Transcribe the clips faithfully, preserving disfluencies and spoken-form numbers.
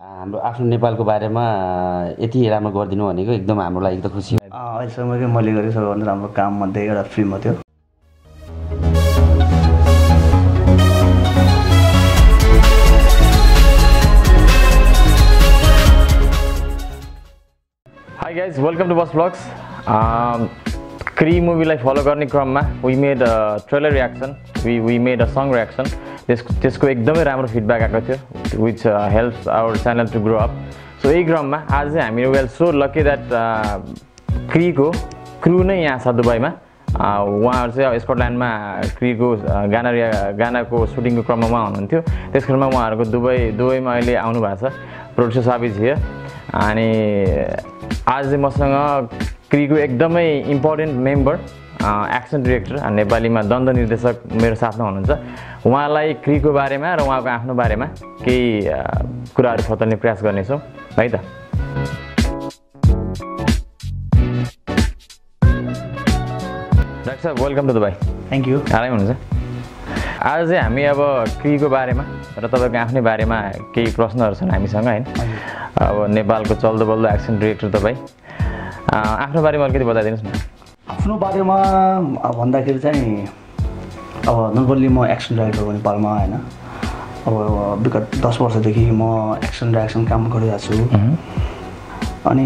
हाम्रो आफ्नो नेपालको बारेमा यति राम्रो गरिदिनु भनेको एकदम हाम्रो लागि त खुसी। अहिलेसम्म चाहिँ मैले गरेको सबैभन्दा राम्रो काम मध्ये एउटा फिल्म हो त्यो। Hi guys, welcome to Boss Vlogs. Um, K R I movie like follow गर्ने क्रममा we made a trailer reaction, we we made a song reaction. This त्यसको एकदमै राम्रो फिडब्याक आएको थियो which uh, helps our channel to grow up. So यही क्रममा आज चाहिँ हामी we are so lucky that K R I को crew नै यहाँ छ दुबईमा। उहाँहरु चाहिँ स्कटल्यान्डमा K R I को गाना गानाको सुटिङको क्रममा हुनुहुन्थ्यो। त्यसखरमा उहाँहरुको दुबई दुबईमा अहिले आउनु भएको छ। प्रोड्युसर साहब इज हियर अनि आज चाहिँ मसँग K R I को एकदमै इम्पोर्टेन्ट मेम्बर एक्सन डिरेक्टर नेपालीमा दण्ड निर्देशक मेरो साथमा हुनुहुन्छ। उहाँलाई K R I को बारेमा र उहाँको आफ्नो बारेमा केही कुराहरु बताउने प्रयास गर्नेछौँ है त। डाक्टर साहब welcome to Dubai. Thank you. आरामै हुनुहुन्छ? आज चाहिँ हामी अब K R I को बारेमा र तपाईको आफ्नै बारेमा केही प्रश्नहरु छन् हामीसँग हैन। अब नेपालको चल्दो बल्दो एक्सन डिरेक्टर तपाई आफ्नो बारेमा अलिकति बताइदिनुस् न। आफ्नो बारेमा भन्दाखेरि चाहिँ अब नर्मली म एक्सन डाइरेक्टर हो नेपालमा हैन। अब विगत दस वर्षदेखि म एक्सन डाइरेक्सन काम गरिरहेको छु। अनि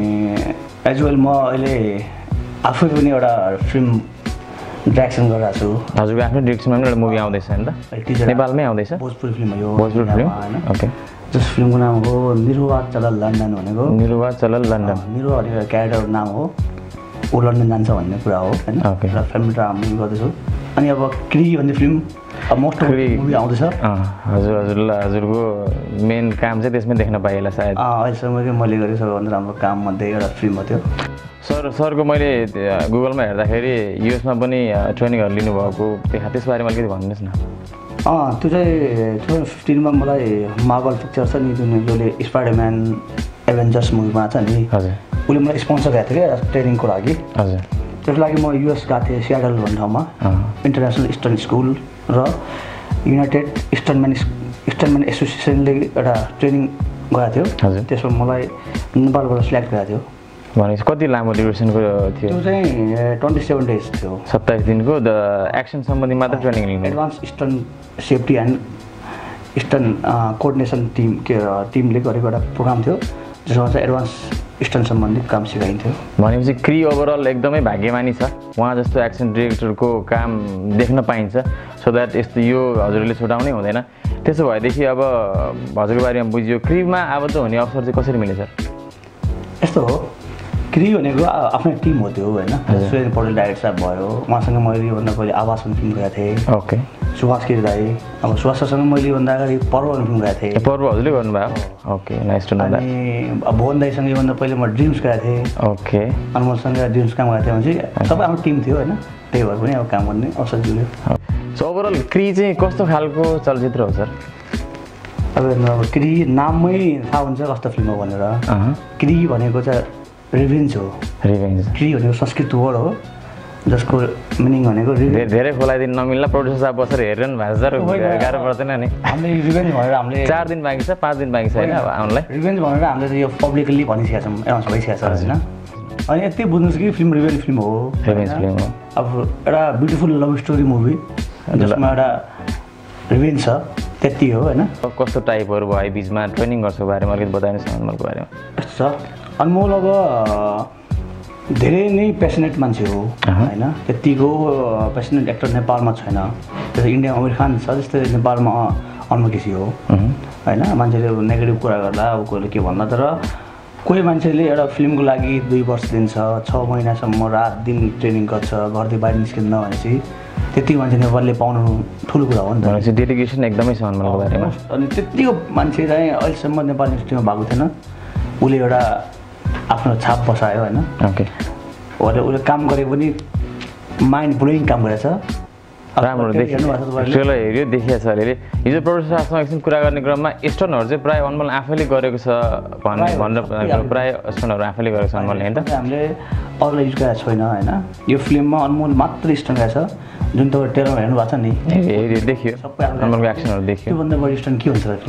एज वेल म अहिले आफै पनि एउटा फिल्म डाइरेक्सन गरिरहेको छु। हजुरको आफ्नो डिरेक्सनमा पनि एउटा मुभी आउँदैछ हैन त? नेपालमै आउँदैछ? भोजपुरी फिल्म हो यो। भोजपुरी फिल्म हैन। ओके। जस फिल्मको नाम हो निरुवा चलल लन्डन भनेको। निरुवा चलल लन्डन। निरुवा भनेको क्यारेक्टरको नाम हो। ऊ लन्डन जान्छ भन्ने कुरा हो हैन। ओके। र फिल्म ड्रामा मुभी गर्दैछु। अनि अब K R I भन्ने फिल्म अब मोस्ट मुभी आउँदैछ। हजुर हजुरलाई हजुरको मेन काम चाहिँ त्यसमै देख्न पाइएला सायद। अ अहिलेसम्म चाहिँ मैले गरेको सबैभन्दा राम्रो काम मध्ये एउटा फिल्म हो त्यो। सर सरको मैले गुगलमा हेर्दाखेरि युएसमा पनि ट्रेनिङहरु लिनु भएको देखा त्यस बारेमा अलिकति भन्नुस् न। अँ त्यो चाहिँ टु थाउजन्ड फिफ्टिनमा मलाई मार्वल पिक्चर छ नि जुन जसले स्पाइडरम्यान एभेन्जर्स मुभीमा छ नि। हजुर। उसले मलाई स्पोन्सर गरेको थियो क्या ट्रेनिङको लागि। हजुर। त्यसको लागि म युएस गएको थिएँ सियाटल भन्ने ठाउँमा इन्टरनेसनल इस्टर्न स्कुल र युनाइटेड इस्टर्नम्यान इस्टर्नम्यान एसोसिएसनले एउटा ट्रेनिङ गएको थियो। हजुर। त्यसमा मलाई नेपालबाट सिलेक्ट गरेको थियो। भनेपछि कति लामो ड्युरेसनको थियो? त्यो चाहिँ ट्वेन्टी सेभेन डेज थियो। सत्ताइस दिनको द एक्सन सम्बन्धी मात्र ट्रेनिङ लिनु। Advance eastern safety and eastern coordination team के टिमले गरेको एउटा प्रोग्राम थियो जसमा चाहिँ एडभान्स इस्टर्न सम्बन्धी काम सिकाइन्थ्यो। भनेपछि K R I ओभरअल एकदमै भाग्यमानी छ। उहाँ जस्तो एक्सन डिरेक्टरको काम देख्न पाइन्छ सो द्याट यस्तो यो हजुरले छुटाउनै हुँदैन। त्यसो भएदेखि अब हजुरको बारेमा बुझियो K R I मा आबद्ध हुने अवसर चाहिँ कसरी मिल्यो सर? यस्तो हो K R I भनेको आफ्नै टिम हो त्यो हैन। सुरेन्द्र पौडेल डाइरेक्टर साहब भयो। उहाँसँग मैले भन्दा पहिले आवाज भन्ने फिल्म गरेको थिएँ। ओके। सुभाष केरी दाई अब सुभाषसँग मैले भन्दा अगाडि पर्व भन्ने फिल्म गरेको थिएँ। पर्व हजुरले गर्नुभयो? Okay nice to know that. अनि भुवन दाईसँग भन्दा पहिले म ड्रिम्स गरेको थिएँ। ओके। अनमोलसँग ड्रिम्स काम गरेको थिएँ भने सबै हाम्रो टिम थियो हैन। त्यही भएर पनि अब काम गर्ने अवसर जुल्यो। So overall K R I चाहिँ कस्तो खालको चलचित्र हो सर? अब K R I नाममै थाहा हुन्छ कस्तो फिल्म हो भनेर। K R I भनेको चाहिँ रिभेन्ज हो। रिभेन्ज। K R I भनेको संस्कृत वर्ड हो जसको मिनिङ भनेको रिभेन्ज। धेरै खोलाइदिन नमिल्ला प्रोड्युसर साहब बसेर हेरेन भाजदार गाह्रो पर्दैन नि। हामीले रिभेन्ज भनेर हामीले चार दिन बाँकी छ पाँच दिन बाँकी छ हैन अब आउनलाई। रिभेन्ज भनेर हामीले यो पब्लिकली भनिसकेका छौँ एनाउन्स भइसकेको छ हैन। अनि यति बुझ्नुस् कि फिल्म रिभेन्ज फिल्म हो। रिभेन्ज फिल्म हो। अब एउटा ब्युटिफुल लभ स्टोरी मुभी जसमा एउटा रिभेन्ज छ त्यति हो हैन। कस्तो टाइपहरु भयो बीचमा ट्रेनिङ गर्छको बारेमा अलिकति बताइदिनुस् न अनमोलको बारेमा। यस्तो छ अनमोल अब धेरै नै पेसनेट मान्छे हो हैन। त्यतिको पेसनेट एक्टर नेपालमा छैन। जस्तै इन्डियामा अमिर खान छ जस्तै नेपालमा अनमोल केसी हो हैन। मान्छेले नेगेटिभ कुरा गर्दा अब कोहीले के भन्दा तर कोही मान्छेले एउटा फिल्मको लागि दुई वर्ष दिन्छ छ महिनासम्म रात दिन ट्रेनिङ गर्छ गर्दै बाहिर निस्किन्न भनेपछि त्यति मान्छे नेपालले पाउनु ठुलो कुरा हो नि त। भनेपछि डेडिकेसन एकदमै छ अनमोलको बारेमा। अनि त्यतिको मान्छे चाहिँ अहिलेसम्म नेपाली इन्डस्ट्रीमा भएको थिएन। उसले एउटा आफ्नो छाप बसायो हैन। ओके। उले उले काम गरे पनि माइन्ड ब्लोइङ काम गरेछ। राम्रो देखियो ट्रेलर हेर्यो देखिया छ अलिअलि। हिजो प्रोड्युसर साहबसँग एकछिन कुरा गर्ने क्रममा स्टोनहरु चाहिँ प्राय अनमोल आफैले गरेको छ भन्ने भनेर प्राय स्टोनहरु आफैले गरेको छ अनमोलले हैन त। हामीले अरूले युज गरेको छैन हैन। यो फिल्ममा अनमोल मात्र स्टोन गरेछ जुन तपाईँ ट्रेलर हेर्नु भएको छ नि। हेर्यो देखियो अनमोलको एक्सनहरु देखियो। त्यो भन्दा बढी स्टोन के हुन्छ फिल्ममा?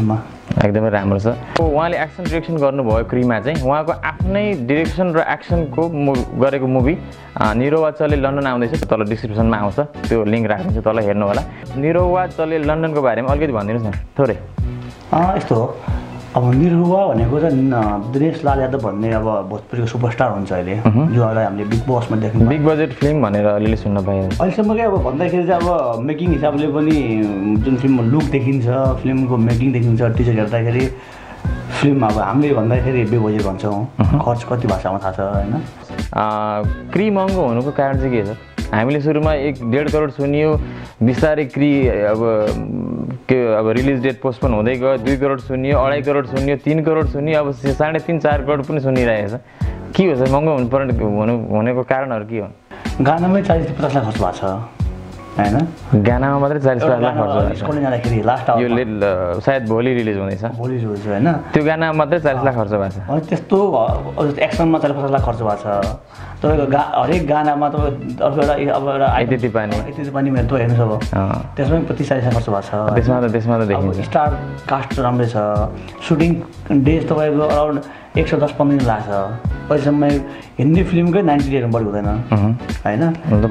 एकदमै राम्रो छ। उहाँले एक्सन डिरेक्सन गर्नुभयो क्रीमा चाहिँ उहाँको आफ्नै डिरेक्सन र एक्सनको गरेको मुभी निरोवा चले लन्डन आउँदैछ, तल डिस्क्रिप्सनमा आउँछ, त्यो लिङ्क राखिदिन्छु, तल हेर्नु होला। निरोवा चले लन्डनको बारेमा अलिकति भनिदिनुहोस् न थोरै। यस्तो हो, अब निरुवा भनेको चाहिँ दिनेश लाल यादव भन्ने अब भोजपुरीको सुपरस्टार हुन्छ अहिले, जो अहिले हामीले बिग बसमा देख्यौँ। बिग बजेट फिल्म भनेर अलिअलि सुन्न पाएँ। अहिलेसम्मकै अब भन्दाखेरि चाहिँ अब मेकिङ हिसाबले पनि जुन फिल्ममा लुक देखिन्छ, फिल्मको मेकिङ देखिन्छ, टिजर हेर्दाखेरि फिल्म अब हामीले भन्दाखेरि बिग बजेट भन्छौँ, खर्च कति भाषामा थाहा छ होइन। क्री महँगो हुनुको कारण चाहिँ के छ? हामीले सुरुमा एक डेढ करोड सुनियो, बिस्तारै क्री अब के अब रिलिज डेट पोस्टपोन हुँदै गयो, दुई करोड सुनियो, अढाई करोड सुनियो, तिन करोड सुनियो, अब साढे तिन चार करोड पनि सुनिरहेको छ। के हो चाहिँ महँगो हुनु पर्ने हुनु हुनेको कारणहरू के हो? गानामै चालिस पचास लाख खर्च भएको छ होइन, गानामा मात्रै चालिस पचास लाख खर्च भएको छ। जाँदाखेरि लास्ट यो सायद भोलि रिलिज हुँदैछ, भोलि रिलिज होइन, त्यो गानामा मात्रै चालिस लाख खर्च भएको छ। अनि त्यस्तो एक्सनमा चालिस पचास लाख खर्च भएको छ। तपाईँको गा हरेक गानामा तपाईँ अर्को एउटा अब एउटा आइतेती पानी आइतेती पानी मेरो त हेर्नुहोस् अब त्यसमा पनि पच्चिस चालिस लाख खर्च भएको छ। त्यसमा त त्यसमा त देखिन्छ स्टार कास्ट राम्रै छ, सुटिङ डेज तपाईँको अराउन्ड एक सय दस पन्ध्र दिन लाग्छ। अहिलेसम्म हिन्दी फिल्मकै नाइन्टी डेहरू बढी हुँदैन होइन।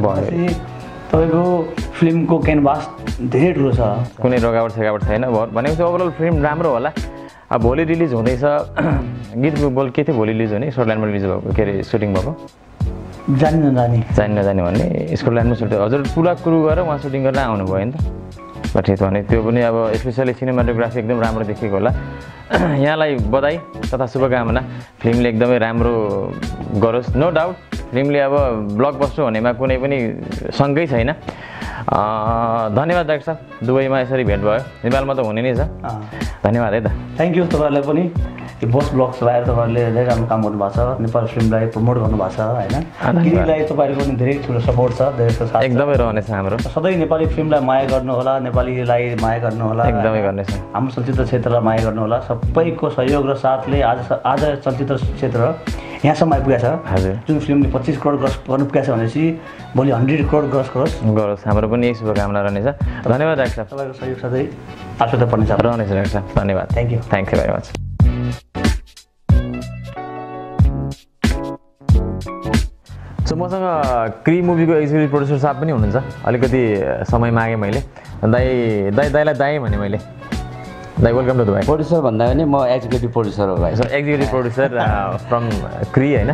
तपाईँको फिल्मको क्यानभास धेरै ठुलो छ, कुनै रोकावट सेकावट छैन भनेको चाहिँ ओभरअल फिल्म राम्रो होला। अब भोलि रिलिज हुँदैछ, गीतको बोल के थियो भोलि रिलिज हुने? स्कटल्यान्डमा रिलिज भएको के अरे सुटिङ भएको जानी नजानी जानी नजानी भन्ने स्कटल्यान्डमा सुटिङ। हजुर पुरा क्रू गरेर उहाँ सुटिङ गरेर आउनुभयो नि त, ठिक भने त्यो पनि अब स्पेसली सिनेमाटोग्राफी एकदम राम्रो देखेको होला। यहाँलाई बधाई तथा शुभकामना, फिल्मले एकदमै राम्रो गरोस्। नो डाउट फिल्मले अब ब्लकबस्टर हुनेमा कुनै पनि शङ्कै छैन। धन्यवाद डाक्टर साहब, दुबईमा यसरी भेट भयो, नेपालमा त हुने नै छ। धन्यवाद है त। थ्याङ्क यू तपाईँहरूलाई पनि, यो बस ब्लग्स लगाएर तपाईँहरूले धेरै राम्रो काम गर्नुभएको छ, नेपाली फिल्मलाई प्रमोट गर्नुभएको छ होइन। गिरीलाई तपाईँहरूको पनि धेरै ठुलो सपोर्ट छ, धेरै साथ एकदमै रहनेछ हाम्रो। सधैँ नेपाली फिल्मलाई माया गर्नु होला, नेपालीलाई माया गर्नु होला, एकदमै गर्नेछ। हाम्रो चलचित्र क्षेत्रलाई माया गर्नु होला। सबैको सहयोग र साथले आज आज चलचित्र क्षेत्र यहाँसम्म आइपुगेको छ। हजुर, जुन फिल्मले पच्चिस करोड ग्रस गर्नु पुगेको छ भनेपछि भोलि हन्ड्रेड करोड ग्रस गरोस् गरोस् हाम्रो पनि यही शुभकामना रहनेछ। धन्यवाद डाक्टर साहब, तपाईँको सहयोग सधैँ आवश्यकता पर्ने छ रहनेछ डाक्टर साहब। धन्यवाद, thank you thank you very much. So मसँग क्री मुभीको एक्जिक्युटिभ प्रड्युसर साहब पनि हुनुहुन्छ। अलिकति समय मागेँ मैले, दाइ दाइ दाइलाई दाइ भने मैले। दाइ वेलकम टु दुबई। प्रोड्युसर भन्दा पनि म एक्जिक्युटिभ प्रोड्युसर हो भाइ। सो एक्जिक्युटिभ प्रोड्युसर फ्रम क्री होइन।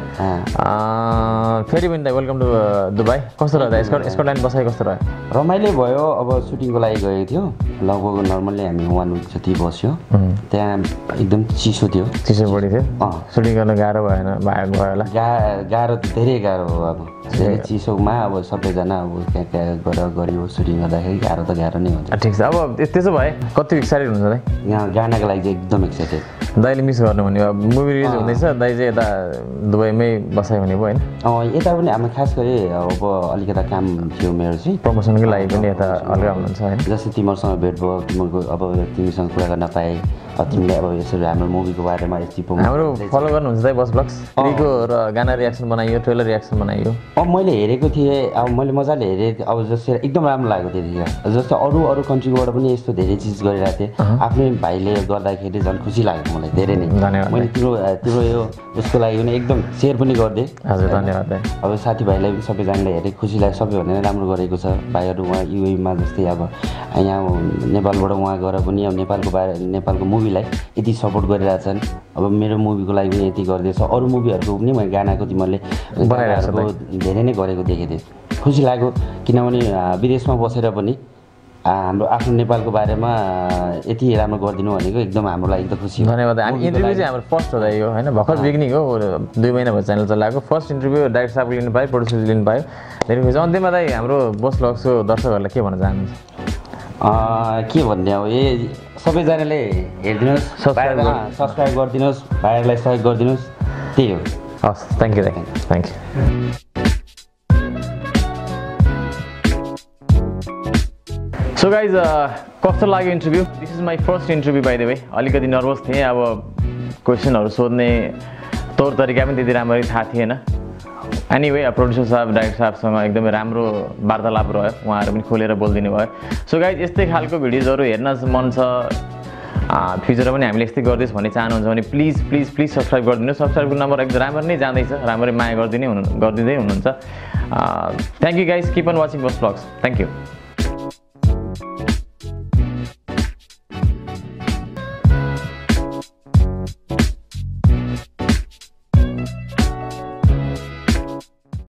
फेरि पनि दाइ वेलकम टु दुबई। कस्तो रह्यो दाइ स्कट स्कटल्यान्ड बसाइ कस्तो रह्यो? रमाइलो भयो। अब सुटिङको लागि गएको थियो, लगभग नर्मल्ली हामी वान विक जति बस्यो। त्यहाँ एकदम चिसो थियो, चिसो बढी थियो। सुटिङ गर्न गाह्रो भएन भयो भयो होला? गा गाह्रो त धेरै गाह्रो हो। अब धेरै चिसोमा अब सबैजना अब त्यहाँ त्यहाँ गएर गऱ्यो सुटिङ गर्दाखेरि गाह्रो त गाह्रो नै हुन्छ। ठिक छ। अब त्यसो भए कति एक्साइटेड हुन्छ दाइ? यहाँ गानाको लागि चाहिँ एकदम एक्साइटेड। दाइले मिस गर्नु भने अब मुभी रिलिज हुँदैछ, दाइ चाहिँ यता दुबईमै बसाइ हुने भयो होइन? यता पनि हामी खास गरी अब अलिकता काम थियो मेरो चाहिँ, प्रमोसनकै लागि पनि यता अलगा हुनुहुन्छ होइन? जस्तै तिमीहरूसँग भेट भयो, तिमीहरूको अब तिमीसँग कुरा गर्न पाएँ, तिमीले अब यसरी हाम्रो मुभीको बारेमा यति हाम्रो फलो गर्नुहुन्छ दाइ बस ब्लग्स? क्रीको र गाना रियाक्सन बनाइयो, ट्रेलर रियाक्सन बनाइयो। अब मैले हेरेको थिएँ, अब मैले मजाले हेरेँ। अब जस्तै एकदम राम्रो लागेको त्यतिखेर, जस्तै अरू अरू कन्ट्रीबाट पनि यस्तो धेरै चिज गरिरहेको थिएँ। आफ्नै भाइले गर्दाखेरि झन् खुसी लाग्यो मलाई धेरै नै। मैले तिम्रो तिम्रो यो उसको लागि पनि एकदम सेयर पनि गरिदिएँ। हजुर धन्यवाद। अब साथीभाइलाई पनि सबैजनाले हेरेँ, खुसी लाग्यो, सबैभन्दा राम्रो गरेको छ भाइहरू। उहाँ युएमा जस्तै अब यहाँ नेपालबाट उहाँ गएर पनि अब नेपालको बारे नेपालको मुभीलाई यति सपोर्ट गरिरहेछन्। अब मेरो मुभीको लागि पनि यति गरिदिएछ। अरू मुभीहरूको पनि मैले गानाको तिमीहरूले गानाहरूको धेरै नै गरेको देखेको थिएँ, खुसी लाग्यो। किनभने विदेशमा बसेर पनि हाम्रो आफ्नो नेपालको बारेमा यति राम्रो गरिदिनु भनेको एकदम हाम्रो लागि त खुसी। धन्यवाद। हामी इन्टरभ्यू चाहिँ हाम्रो फर्स्ट हो यो होइन, भर्खर बिगिनिङ हो, दुई महिना भयो च्यानल चलाएको। फर्स्ट इन्टरभ्यू डाइरेक्टर साहबले लिनु पायो, प्रड्युसरले लिनु पायो, धेरै खुसी। अन्त्यमा दाइ हाम्रो बस ब्लग्सको दर्शकहरूलाई के भन्न चाहनुहुन्छ? के भन्ने अब ए सबैजनाले हेरिदिनुहोस्, सब्सक्राइब गरिदिनुहोस्, भाइहरूलाई सहयोग गरिदिनुहोस्, त्यही हो। हस्, थ्याङ्क यू दाइ, थ्याङ्क यू। सो गाइज कस्तो लाग्यो interview? This is my first interview by the way. अलिकति नर्भस थिएँ, अब क्वेसनहरू सोध्ने तौर तरिका पनि त्यति राम्ररी थाहा थिएन। एनिवे प्रोड्युसर साहब डाइरेक्टर साहबसँग एकदमै राम्रो वार्तालाप रह्यो, उहाँहरू पनि खोलेर बोलिदिनु भयो। सो गाइज यस्तै खालको भिडियोजहरू हेर्न मन छ फ्युचरमा पनि हामीले यस्तै गर्दैछ भन्ने चाहनुहुन्छ भने प्लिज प्लिज प्लिज सब्सक्राइब गरिदिनु सब्सक्राइबको नम्बर एकदम राम्ररी नै जाँदैछ राम्ररी माया गरिदिनै हुनु गरिदिँदै हुनुहुन्छ thank you guys keep on watching बस ब्लग्स थ्याङ्क यू